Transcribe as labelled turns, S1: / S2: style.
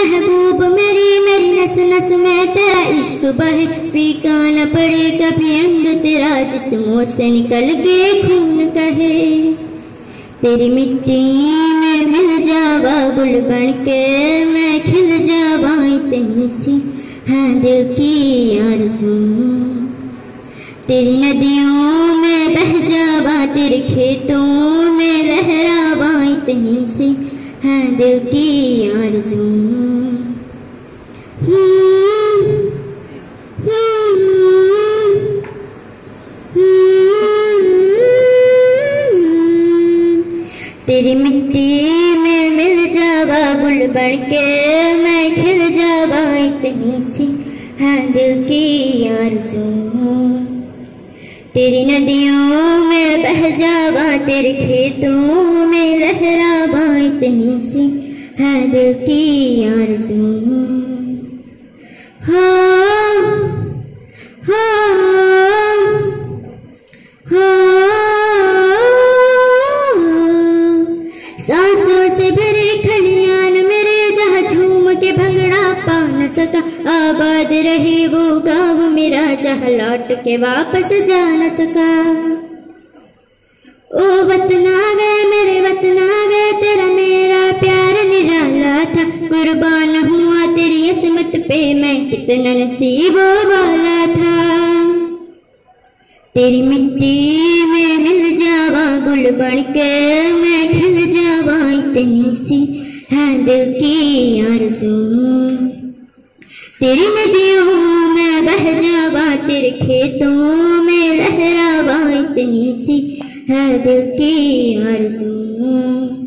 S1: महबूब मेरी मेरी नस नस में तेरा इश्क बहे, फीका न पड़े कभी अंग तेरा जिस्मों से निकल के खून कहे। तेरी मिट्टी में मिल जावा गुल बन के मैं खिल जावा, इतनी सी है दिल की आरज़ू। तेरी नदियों में बह जावा, तेरे खेतों में लहरावा, इतनी सी है दिल की आरज़ू। तेरी मिट्टी में मिल जावा गुल बन के मैं खिल जावा, इतनी सी है दिल की आरज़ू। तेरी नदियों में बह जावा, तेरे खेतों में लहरावा, इतनी सी है दिल की आरज़ू। हाँ हाँ हाँ, सांसों से भरे खलियान मेरे जहाँ झूम के भंगड़ा पा न सका, आबाद रहे वो गाँव मेरा जहाँ लौट के वापस जा न सका। ओ वतना गए मेरे वतना गए, तेरा मेरा प्यार निराला था, कुर्बान हुआ तेरी असमत पे मैं कितना नसीबों वाला था। तेरी मिट्टी में मिल जावा गुल बन के मैं खिल जावा, इतनी सी है दिल की आरज़ू। तेरी नदियों में बह जावा, तेरे खेतों में लहरावा, इतनी सी है दिल की आरज़ू।